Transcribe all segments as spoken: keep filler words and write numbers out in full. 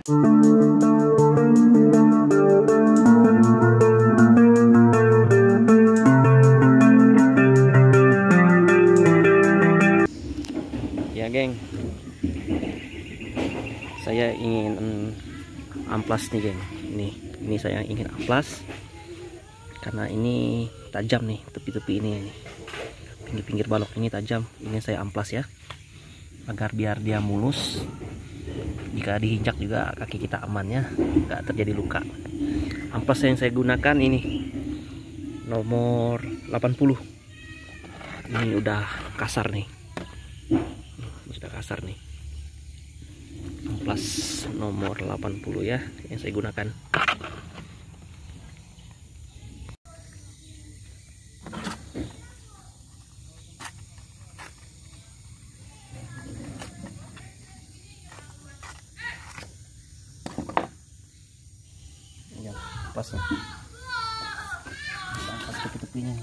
Ya geng, saya ingin amplas nih geng. Ini ini saya ingin amplas karena ini tajam nih, tepi-tepi ini, pinggir-pinggir balok ini tajam. Ini saya amplas ya, agar biar dia mulus. Jika diinjak juga kaki kita aman ya, nggak terjadi luka. Amplas yang saya gunakan ini nomor delapan puluh. Ini udah kasar nih, ini sudah kasar nih. Amplas nomor delapan puluh ya yang saya gunakan. Pas ya, pas tepi-tepinya.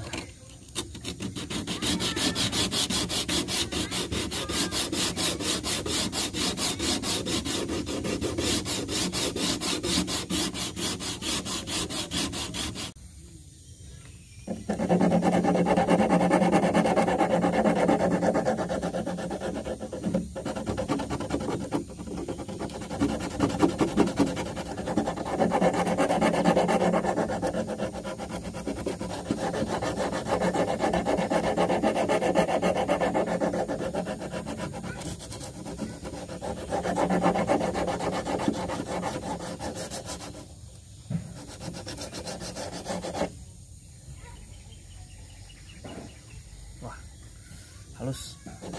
Wah, halus.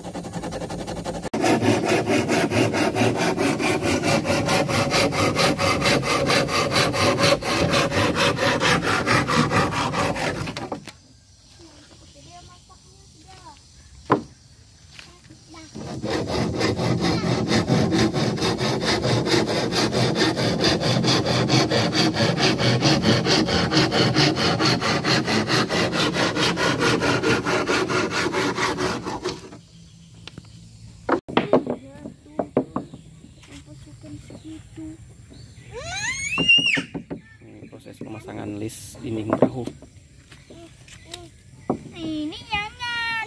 Ini proses pemasangan lis dinding perahu. Ini jangan.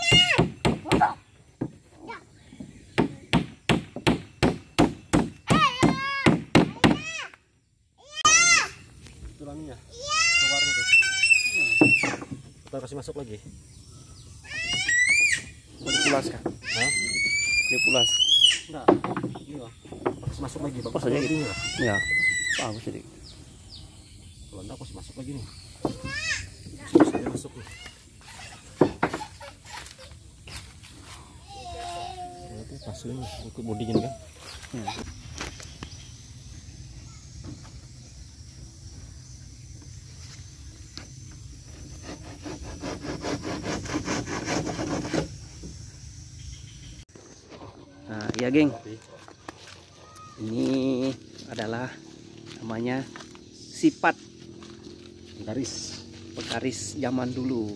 Tulangnya keluar itu. Kita kasih masuk lagi. Mau dipulas kah? Hah? Dipulas. Enggak. Iya. Kasih masuk lagi. Bagus aja gitu. Ya. Bagus jadi. Kalau enggak kasih masuk lagi nih. Saya masuk nih. Itu pasnya ikut bodinya kan. Hmm. Nah, ya geng, ini adalah namanya sipat penggaris, penggaris zaman dulu.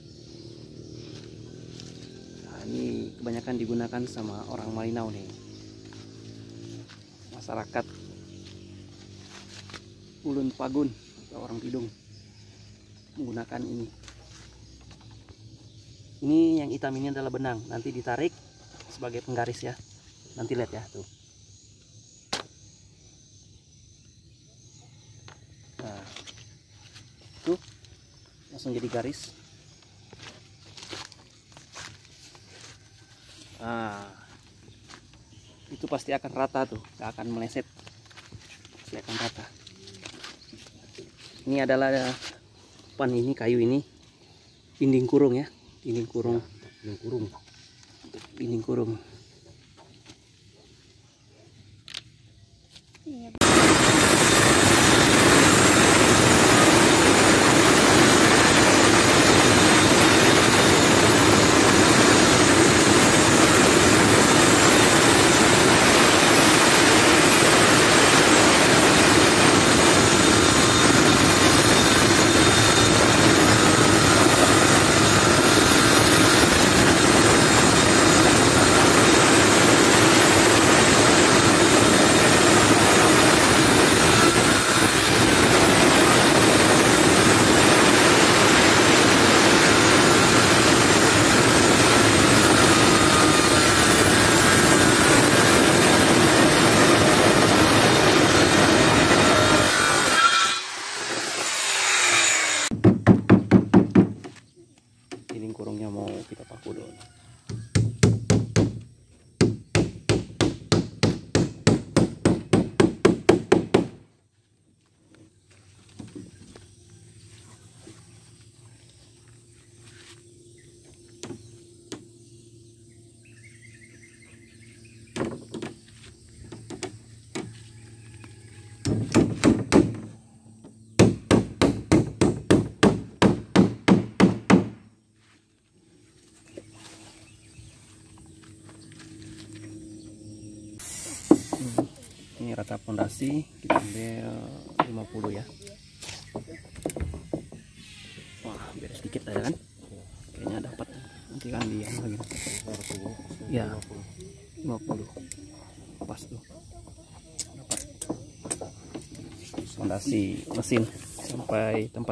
Nah, ini kebanyakan digunakan sama orang Malinau nih, masyarakat Ulun Pagun atau orang Tidung menggunakan ini. Ini yang hitam ini adalah benang, nanti ditarik sebagai penggaris ya. Nanti lihat ya tuh. Nah, tuh langsung jadi garis. Nah, itu pasti akan rata tuh, nggak akan meleset, pasti akan rata. Ini adalah pan ini kayu ini dinding kurung ya, dinding kurung, dinding kurung, dinding kurung. dinding kurungnya mau kita paku dulu. Ini rata pondasi kita ambil lima puluh ya. Wah, beres sedikit aja kan? Kayaknya dapat nanti kan dia lagi. Ya, lima puluh. Pas tuh. Dapat. Pondasi mesin sampai tempat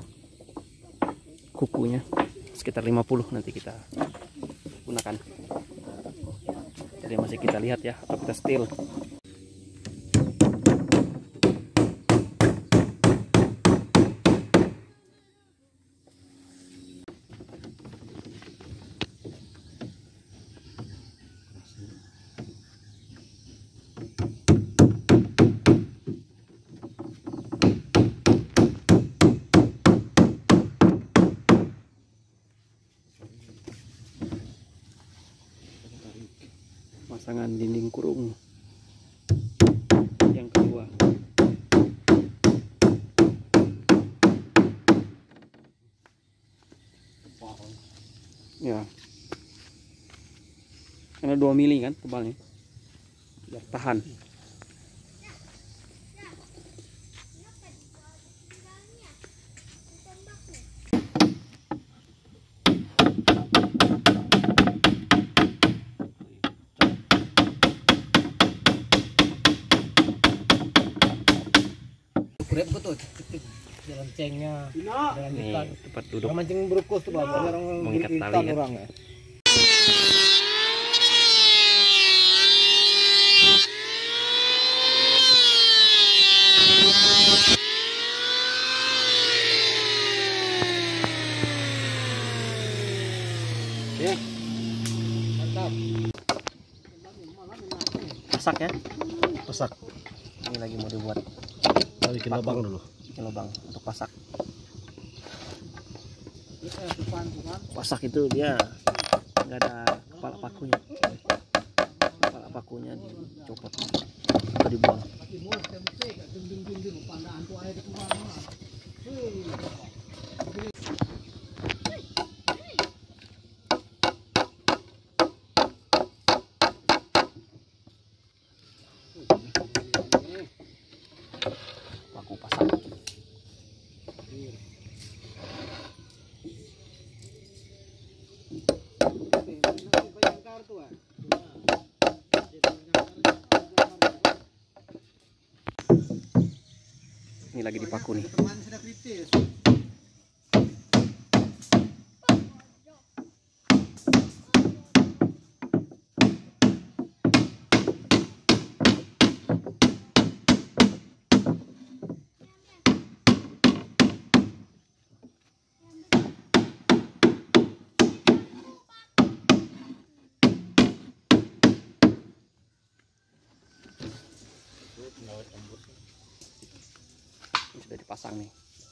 kukunya sekitar lima puluh nanti kita gunakan. Jadi masih kita lihat ya, atau kita steel. Pasangan dinding kurung yang kedua. Ya, karena dua mili kan tebalnya, biar tahan. Kurep betul, jalan cengnya, jalan Nih ikan. tempat duduk Orang mancing berukus tuh bang, orang mengikat ikan tali ya. orang ya. Ya, mantap. Pasak ya. Pasak. Ini lagi mau dibuat. Kita bikin lubang dulu. Bikin lubang untuk pasak. Pasak itu dia nggak ada kepala pakunya. Kepala pakunya dicopot atau dibuang. Paku pasak. Ini lagi dipaku nih. Ini sudah dipasang nih.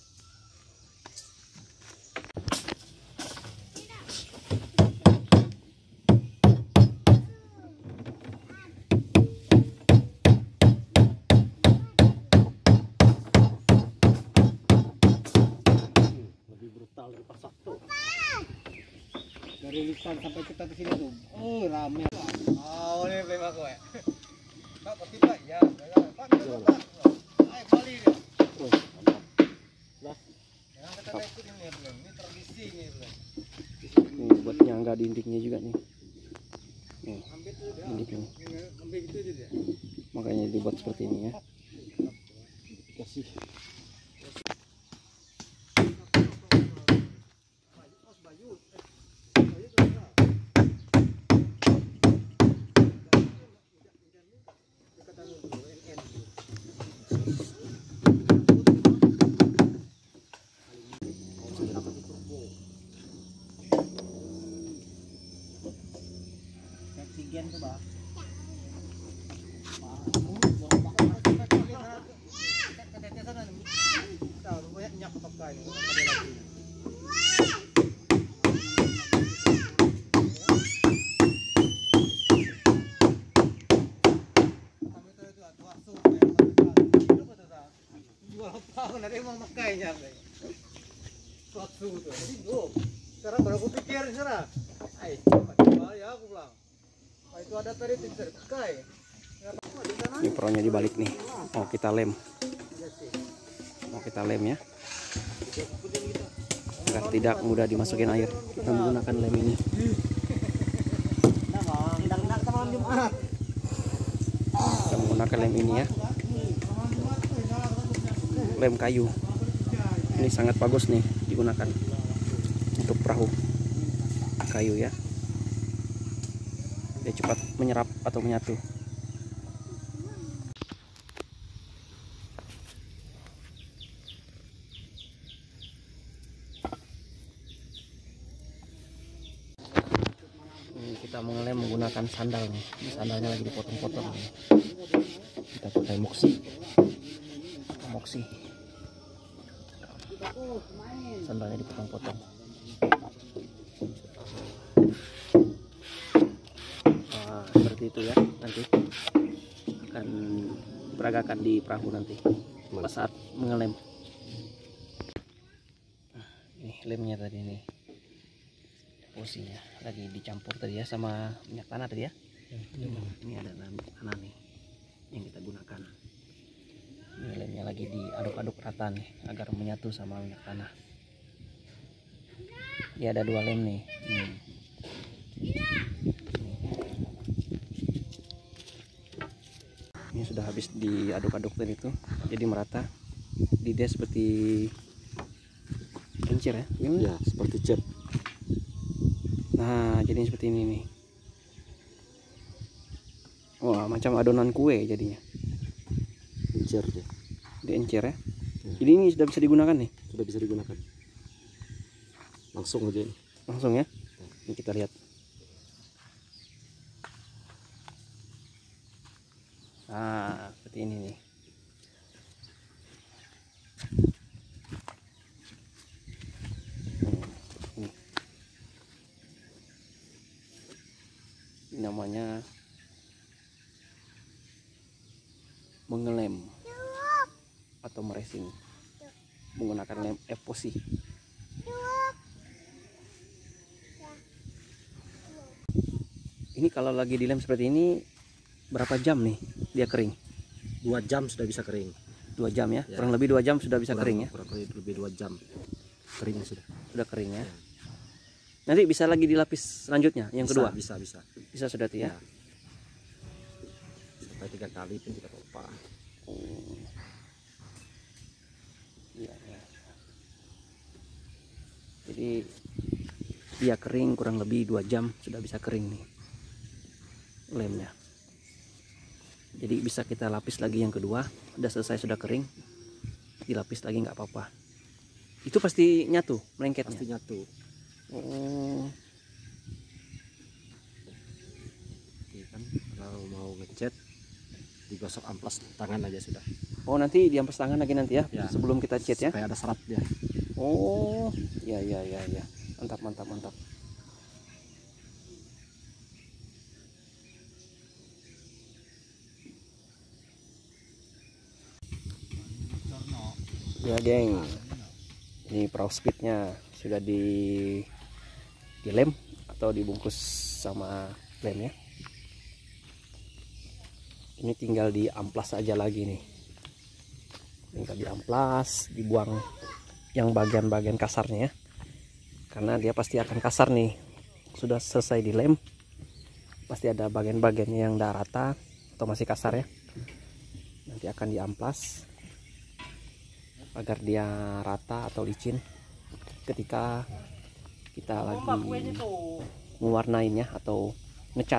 Lebih brutal dari pasak tuh. Dari lisan sampai kita ke sini tuh, oh rame. Oh ini memang gue. Pak pasti pak ya, pak pak. Ayo kali dia. Terus. Lah. Yang kita ikut ini belum, ini tradisi ini belum. Nih buat nyangga dindingnya juga nih. Nih, dinding ini. Ambil gitu aja dia. Makanya dibuat seperti ini ya. Kasih. coba. Sekarang baru aku pikir sana. Ay, ya aku bilang. Itu ada tadi tidak pakai. Ini peronnya dibalik nih. Mau kita lem. Mau kita lem ya. Agar tidak mudah dimasukin air. Kita menggunakan lem ini. Kita menggunakan lem ini ya. Lem kayu. Ini sangat bagus nih digunakan untuk perahu kayu ya. Dia cepat menyerap atau menyatu. Ini kita mengelem menggunakan sandal nih. Ini sandalnya lagi dipotong-potong nih. Kita pakai moksi. Moksi. Sandalnya dipotong-potong. Nah, seperti itu ya. Nanti akan diperagakan di perahu nanti pada saat mengelem. Nah, ini lemnya tadi nih. Posisinya lagi dicampur tadi ya sama minyak tanah tadi ya. Ini ada minyak tanah nih yang kita gunakan. Ini lemnya lagi diaduk-aduk rata nih agar menyatu sama minyak tanah. Dia ada dua lem nih. Hmm. Ini sudah habis diaduk-aduk tadi itu, jadi merata. Di dia seperti kincir ya? Gimana? Ya, seperti cat. Nah, jadi seperti ini nih. Wah, macam adonan kue jadinya. Encer dia. Diencer ya. Ya. Jadi ini sudah bisa digunakan nih. Sudah bisa digunakan. Langsung aja ini. Langsung ya. Ini kita lihat. Nah, seperti ini nih. Ini. Ini namanya mengelem atau meresing menggunakan lem epoxy. Ini kalau lagi dilem seperti ini berapa jam nih dia kering? Dua jam sudah bisa kering. Dua jam ya, Ya. kurang lebih dua jam sudah bisa Kurang- kering ya. Kurang lebih dua jam kering sudah. Sudah kering ya. Ya. Nanti bisa lagi dilapis selanjutnya yang Bisa, kedua. Bisa, bisa. Bisa sudah tuh ya. Ya. Sampai tiga kali pun tidak apa-apa. Oh. Iya, ya. Jadi dia kering kurang lebih dua jam sudah bisa kering nih lemnya. Jadi bisa kita lapis lagi yang kedua. Udah selesai, sudah kering, dilapis lagi nggak apa-apa. Itu pasti nyatu melengketnya. Pasti nyatu. Oh. Oke, kan kalau mau ngecat digosok amplas tangan aja sudah. Oh, nanti diampas tangan lagi nanti ya, Ya. sebelum kita cat ya. Supaya ada serat dia. Oh, ya ya ya ya. Mantap mantap mantap. Ya, geng. Ini perahu speednya sudah di dilem atau dibungkus sama lem ya. Ini tinggal diamplas aja lagi nih. Tinggal diamplas, dibuang yang bagian-bagian kasarnya ya. Karena dia pasti akan kasar nih. Sudah selesai dilem, pasti ada bagian-bagiannya yang udah rata atau masih kasar ya. Nanti akan diamplas agar dia rata atau licin ketika kita lagi mewarnainya atau ngecat.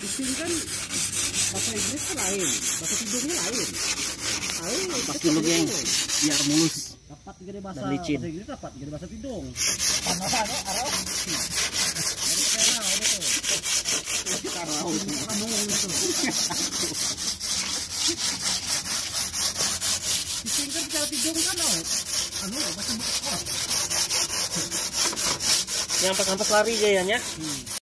Pising kan bahasa Inggris kan lain, bahasa tidungnya lain. Lain. Pas dulu geng, biar mulus. Dapat gede bahasa Dan licin. bahasa Inggris dapat gede bahasa tidung. Sama apa Arab? Dari Kena udah tuh. Karau. Kamu itu. Pising kan cara tidung kan oh. Anu masih buka. Yang ampas-ampas lari aja ya.